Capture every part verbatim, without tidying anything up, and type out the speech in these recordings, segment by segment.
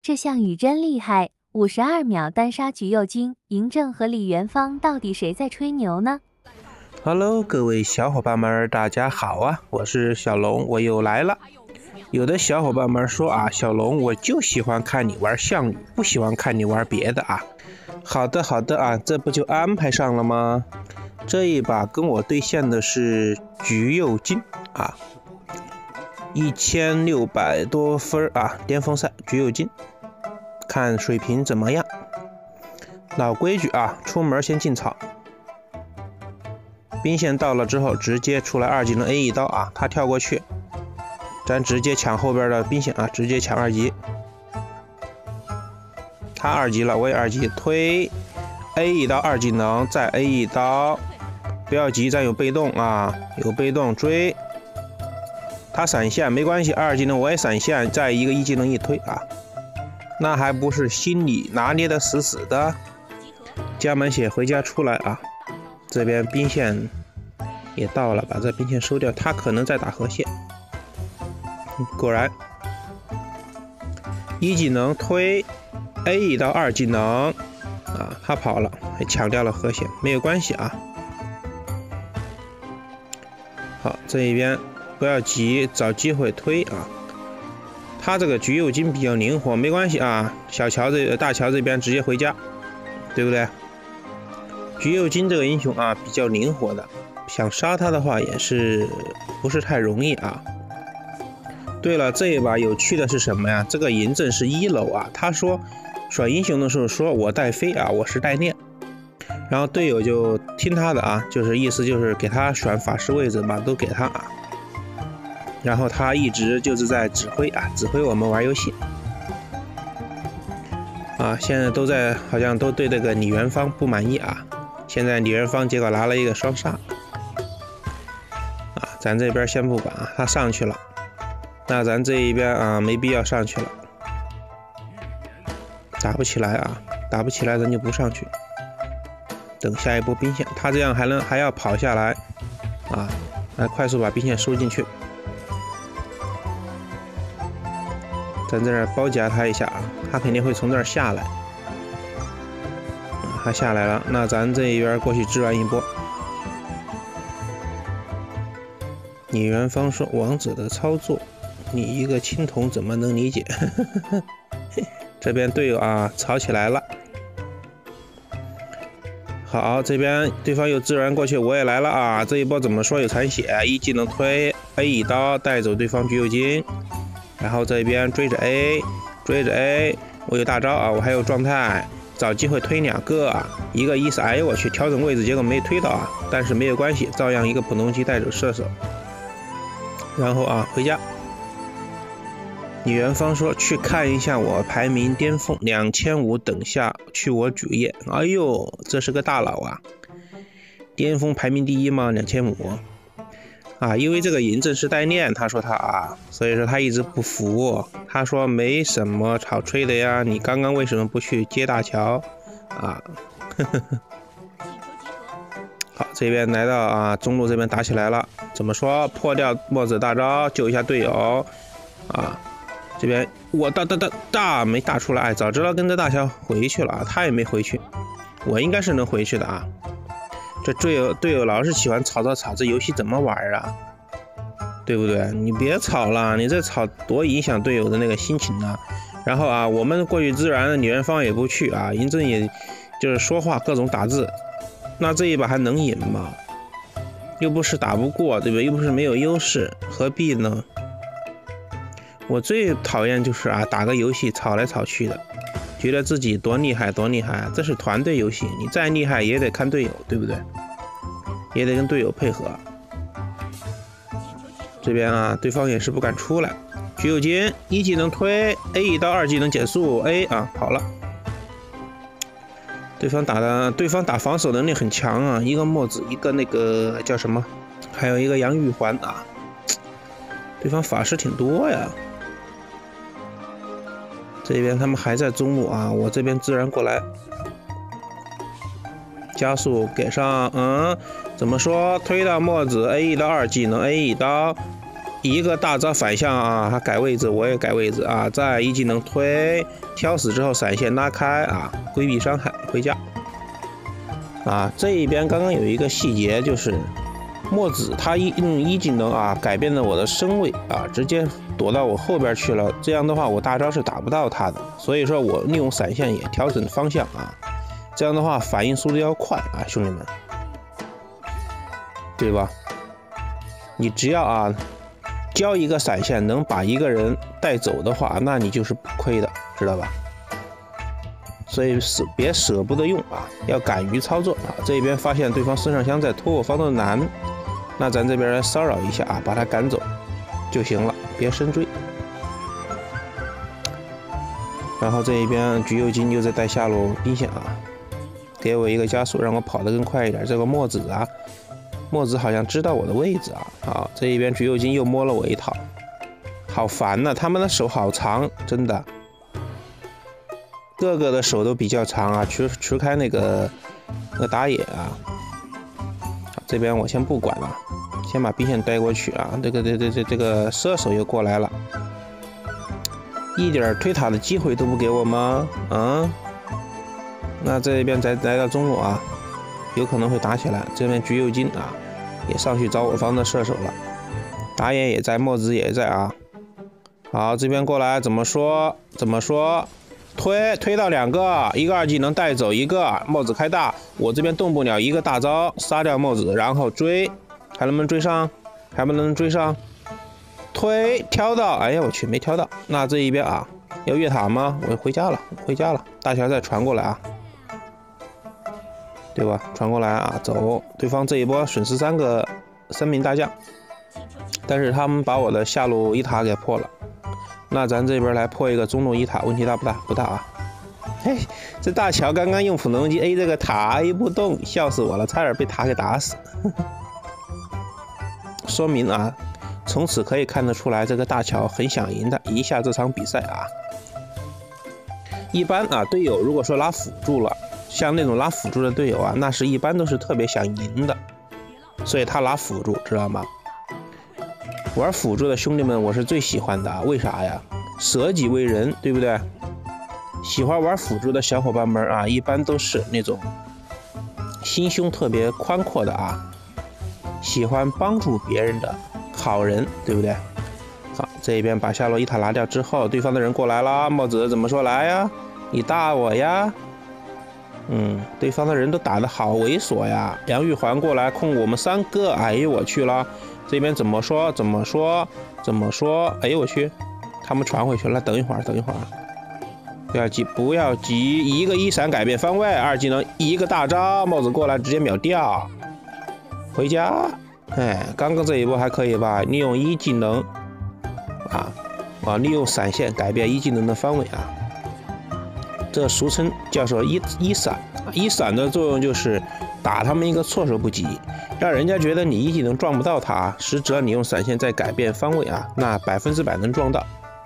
这项羽真厉害，五十二秒单杀橘右京，嬴政和李元芳到底谁在吹牛呢 ？Hello， 各位小伙伴们，大家好啊！我是小龙，我又来了。有的小伙伴们说啊，小龙，我就喜欢看你玩项羽，不喜欢看你玩别的啊。好的，好的啊，这不就安排上了吗？这一把跟我对线的是橘右京啊，一千六百多分啊，巅峰赛橘右京，看水平怎么样？老规矩啊，出门先进草。兵线到了之后，直接出来二技能 A 一刀啊，他跳过去。咱直接抢后边的兵线啊，直接抢二级。他二级了，我也二级，推 A 一刀二技能，再 A 一刀，不要急，咱有被动啊，有被动追。他闪现没关系，二技能我也闪现，再一个一技能一推啊，那还不是心里拿捏的死死的。加满血回家出来啊，这边兵线也到了，把这兵线收掉，他可能在打河蟹。果然，一技能推 A 一刀二技能啊，他跑了，还抢掉了河蟹，没有关系啊。好，这一边不要急，找机会推啊。他这个橘右京比较灵活，没关系啊。小乔这大乔这边直接回家，对不对？橘右京这个英雄啊，比较灵活的，想杀他的话也是不是太容易啊。对了，这一把有趣的是什么呀？这个嬴政是一楼啊，他说选英雄的时候说我带飞啊，我是带念，然后队友就听他的啊，就是意思就是给他选法师位置嘛，都给他啊，然后他一直就是在指挥啊，指挥我们玩游戏啊，现在都在好像都对这个李元芳不满意啊，现在李元芳结果拿了一个双杀啊，咱这边先不管啊，他上去了。那咱这一边啊，没必要上去了，打不起来啊，打不起来咱就不上去，等下一波兵线，他这样还能还要跑下来啊，来快速把兵线收进去，咱这儿包夹他一下啊，他肯定会从这儿下来，啊，他下来了，那咱这一边过去支援一波。李元芳说：“王者的操作。”你一个青铜怎么能理解？这边队友啊吵起来了。好，这边对方又支援过去，我也来了啊！这一波怎么说有残血，一技能推 A 一刀带走对方橘右京，然后这边追着 A， 追着 A， 我有大招啊，我还有状态，找机会推两个，一个一是哎呦我去调整位置，结果没推到啊，但是没有关系，照样一个普通级带走射手，然后啊回家。李元芳说：“去看一下我排名巅峰两千五，等下去我主页。”哎呦，这是个大佬啊！巅峰排名第一吗？两千五啊！因为这个嬴政是带念，他说他啊，所以说他一直不服。他说没什么好吹的呀，你刚刚为什么不去接大乔啊？呵呵呵。好，这边来到啊中路这边打起来了。怎么说？破掉墨子大招，救一下队友啊！这边我大大大大没大出来，哎，早知道跟着大乔回去了啊，他也没回去，我应该是能回去的啊。这队友队友老是喜欢吵吵吵，这游戏怎么玩啊？对不对？你别吵了，你这吵多影响队友的那个心情啊。然后啊，我们过去支援，李元芳也不去啊，嬴政也就是说话各种打字，那这一把还能赢吗？又不是打不过，对不对？又不是没有优势，何必呢？我最讨厌就是啊，打个游戏吵来吵去的，觉得自己多厉害多厉害，这是团队游戏，你再厉害也得看队友，对不对？也得跟队友配合。这边啊，对方也是不敢出来。橘右京一技能推 A 一刀，二技能减速 A 啊，跑了。对方打的，对方打防守能力很强啊，一个墨子，一个那个叫什么，还有一个杨玉环啊，对方法师挺多呀。这边他们还在中路啊，我这边支援过来，加速给上，嗯，怎么说？推到墨子 A 一刀二技能 A 一刀一个大招反向啊，他改位置，我也改位置啊，再一技能推，挑死之后闪现拉开啊，规避伤害回家。啊，这一边刚刚有一个细节，就是墨子他一用一技能啊，改变了我的身位啊，直接躲到我后边去了。这样的话，我大招是打不到他的，所以说我利用闪现也调整方向啊，这样的话反应速度要快啊，兄弟们，对吧？你只要啊交一个闪现能把一个人带走的话，那你就是不亏的，知道吧？所以舍别舍不得用啊，要敢于操作啊。这边发现对方孙尚香在拖我方的难，那咱这边来骚扰一下啊，把他赶走就行了，别深追。然后这一边橘右京又在带下路兵线啊，给我一个加速，让我跑得更快一点。这个墨子啊，墨子好像知道我的位置啊。好，这一边橘右京又摸了我一套，好烦呐、啊，他们的手好长，真的。各个的手都比较长啊，除除开那个那个打野啊，这边我先不管了，先把兵线带过去啊。这个这这这这个射手又过来了，一点推塔的机会都不给我吗？啊，那这边再来到中路啊，有可能会打起来。这边橘右京啊也上去找我方的射手了，打野也在，墨子也在啊。好，这边过来怎么说怎么说？推推到两个，一个二技能带走一个，墨子开大，我这边动不了，一个大招杀掉墨子，然后追，还能不能追上？还不能追上？推挑到，哎呀我去，没挑到。那这一边啊，要越塔吗？我回家了，回家了。大乔再传过来啊，对吧？传过来啊，走。对方这一波损失三个三名大将，但是他们把我的下路一塔给破了。那咱这边来破一个中路一塔，问题大不大？不大啊。嘿，这大乔刚刚用普龙机 A 这个塔 A 不动，笑死我了，差点被塔给打死。说明啊，从此可以看得出来，这个大乔很想赢的一下这场比赛啊。一般啊，队友如果说拉辅助了，像那种拉辅助的队友啊，那是一般都是特别想赢的，所以他拉辅助，知道吗？玩辅助的兄弟们，我是最喜欢的，为啥呀？舍己为人，对不对？喜欢玩辅助的小伙伴们啊，一般都是那种心胸特别宽阔的啊，喜欢帮助别人的好人，对不对？好，这一边把下路一塔拿掉之后，对方的人过来了，墨子怎么说？来呀，你打我呀？嗯，对方的人都打得好猥琐呀！杨玉环过来控我们三个，哎呦我去了！这边怎么说？怎么说？怎么说？哎呦我去！他们传回去了，等一会儿，等一会儿，不要急，不要急，一个一闪改变方位，二技能一个大招，帽子过来直接秒掉，回家。哎，刚刚这一波还可以吧？利用一技能啊啊，利用闪现改变一技能的方位啊。这俗称叫做一一闪，一闪的作用就是打他们一个措手不及，让人家觉得你一技能撞不到他，实则你用闪现再改变方位啊，那百分之百能撞到。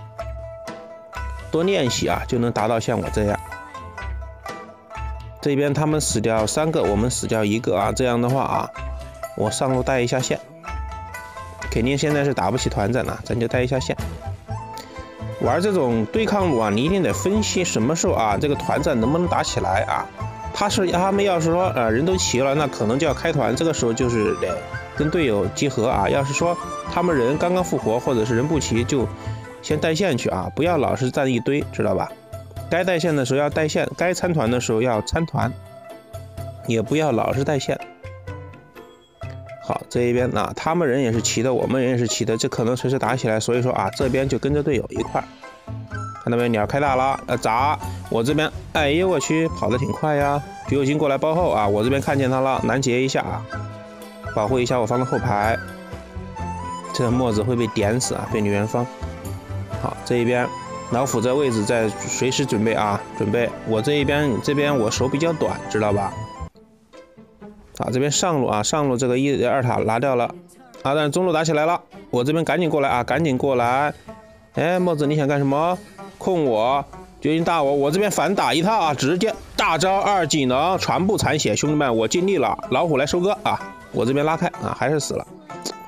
多练习啊，就能达到像我这样。这边他们死掉三个，我们死掉一个啊，这样的话啊，我上路带一下线，肯定现在是打不起团战了，咱就带一下线。玩这种对抗路啊，你一定得分析什么时候啊，这个团战能不能打起来啊？他是他们要是说呃人都齐了，那可能就要开团，这个时候就是得跟队友集合啊。要是说他们人刚刚复活或者是人不齐，就先带线去啊，不要老是站一堆，知道吧？该带线的时候要带线，该参团的时候要参团，也不要老是带线。好，这一边啊，他们人也是齐的，我们人也是齐的，这可能随时打起来，所以说啊，这边就跟着队友一块儿。看到没？鸟开大了，呃，砸！我这边，哎呦我去，跑得挺快呀！橘右京过来包后啊，我这边看见他了，拦截一下啊，保护一下我方的后排。这个墨子会被点死啊，被女元芳。好，这一边老虎这位置在随时准备啊，准备。我这一边这边我手比较短，知道吧？啊，这边上路啊，上路这个一二塔拿掉了啊，但是中路打起来了，我这边赶紧过来啊，赶紧过来！哎，墨子你想干什么？控我，决定打我，我这边反打一套啊，直接大招二技能全部残血，兄弟们，我尽力了，老虎来收割啊！我这边拉开啊，还是死了，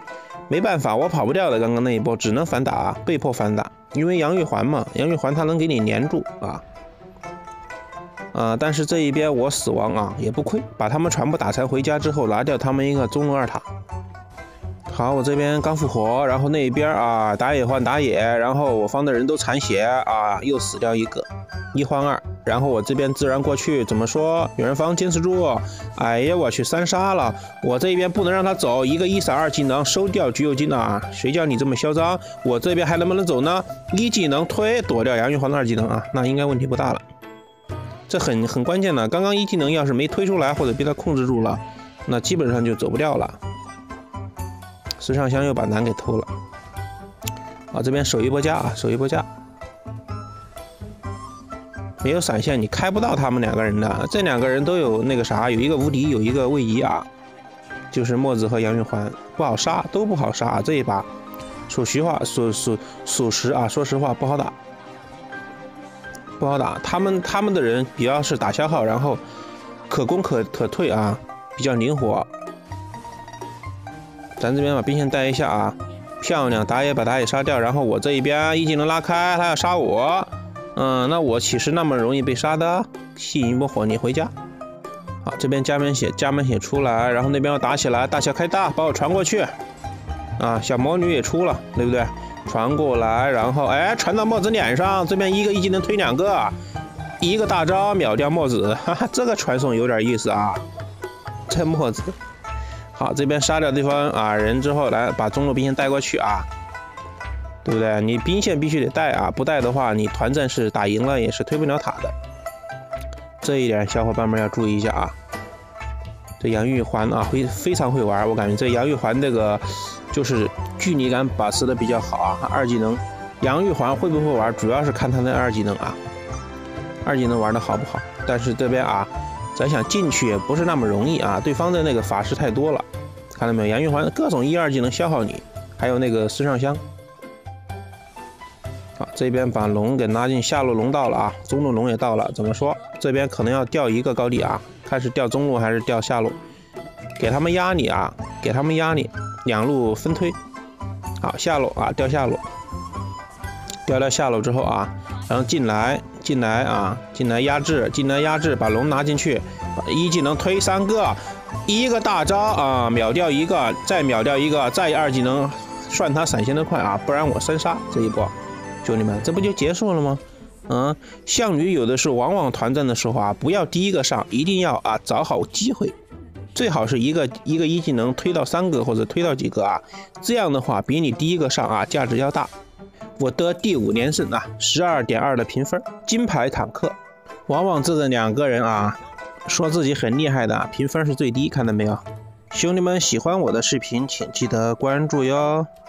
没办法，我跑不掉的，刚刚那一波只能反打，被迫反打，因为杨玉环嘛，杨玉环它能给你粘住啊。啊，但是这一边我死亡啊也不亏，把他们全部打残回家之后，拿掉他们一个中路二塔。好，我这边刚复活，然后那一边啊打野换打野，然后我方的人都残血啊，又死掉一个，一换二，然后我这边自然过去，怎么说？有人方坚持住，哎呀，我去三杀了，我这边不能让他走，一个一闪二技能收掉橘右京啊，谁叫你这么嚣张？我这边还能不能走呢？一技能推躲掉杨玉环的二技能啊，那应该问题不大了。这很很关键的，刚刚一技能要是没推出来或者被他控制住了，那基本上就走不掉了。石上香又把蓝给偷了，啊，这边守一波架啊，守一波架，没有闪现你开不到他们两个人的，这两个人都有那个啥，有一个无敌，有一个位移啊，就是墨子和杨玉环，不好杀，都不好杀，这一把，说实话，属属属实啊，说实话不好打，不好打，他们他们的人比较是打消耗，然后可攻可可退啊，比较灵活。咱这边把兵线带一下啊，漂亮，打野把打野杀掉，然后我这一边一技能拉开，他要杀我，嗯，那我岂是那么容易被杀的？吸引一波火力回家。好，这边加满血，加满血出来，然后那边要打起来，大小开大，把我传过去。啊，小魔女也出了，对不对？传过来，然后哎，传到墨子脸上，这边一个一技能推两个，一个大招秒掉墨子，哈哈，这个传送有点意思啊，这墨子。好，这边杀掉对方啊人之后，来把中路兵线带过去啊，对不对？你兵线必须得带啊，不带的话，你团战是打赢了也是推不了塔的。这一点小伙伴们要注意一下啊。这杨玉环啊，会非常会玩，我感觉这杨玉环这个就是距离感把持的比较好啊。二技能，杨玉环会不会玩，主要是看他的二技能啊，二技能玩的好不好。但是这边啊。咱想进去也不是那么容易啊，对方的那个法师太多了，看到没有？杨玉环各种一二技能消耗你，还有那个四上香。好，这边把龙给拉进下路龙到了啊，中路龙也到了。怎么说？这边可能要调一个高地啊，看是调中路还是调下路，给他们压你啊，给他们压你，两路分推。好，下路啊，调下路，调到下路之后啊，然后进来。进来啊，进来压制，进来压制，把龙拿进去，把一技能推三个，一个大招啊，秒掉一个，再秒掉一个，再二技能算他闪现的快啊，不然我三杀这一波，兄弟们，这不就结束了吗？嗯，项羽有的是往往团战的时候啊，不要第一个上，一定要啊找好机会，最好是一个一个一技能推到三个或者推到几个啊，这样的话比你第一个上啊价值要大。我得第五连胜啊，十二点二的评分，金牌坦克。往往这个两个人啊，说自己很厉害的，评分是最低，看到没有？兄弟们喜欢我的视频，请记得关注哟。